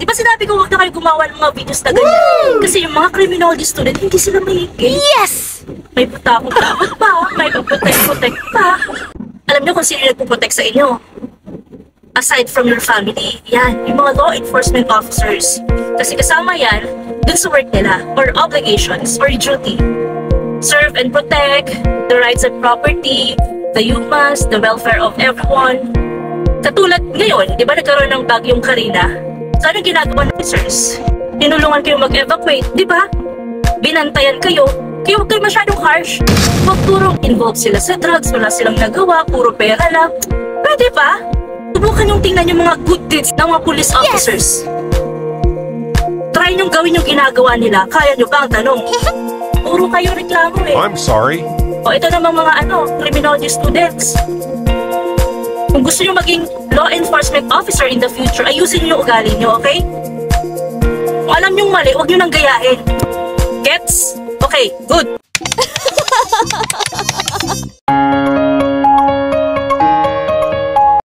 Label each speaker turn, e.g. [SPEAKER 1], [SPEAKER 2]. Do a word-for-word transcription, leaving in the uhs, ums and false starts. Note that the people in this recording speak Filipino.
[SPEAKER 1] Di ba sinabi ko huwag na kayo gumawa ng mga videos na ganyan? Woo! Kasi yung mga criminology student, hindi sila mahigit. Yes! May patakot-takot pa, may pagprotect-protect pa. Alam niyo kung sino nagpuprotect sa inyo? Aside from your family, yan, yung mga law enforcement officers. Kasi kasama yan, dun sa work nila, or obligations, or duty. Serve and protect the rights and property, the humans, the welfare of everyone. Katulad ngayon, di ba nagkaroon ng bagyong Karina? So anong ginagawa ng officers? Tinulungan kayo mag-evacuate, di ba? Binantayan kayo, kaya huwag kayo masyadong harsh. Huwag puro involved sila sa drugs, wala silang nagawa, puro pera lang. Pwede ba? Subukan yung tingnan yung mga good deeds ng mga police officers. Yes! Try niyong gawin yung ginagawa nila, kaya niyo ba ang tanong? Puro kayo reklamo eh.
[SPEAKER 2] I'm sorry.
[SPEAKER 1] O ito namang mga ano, criminology students. Kung gusto nyo maging law enforcement officer in the future, ayusin nyo yung ugali nyo, okay? Kung alam nyong mali, huwag nyo nang gayahin. Gets? Okay, good.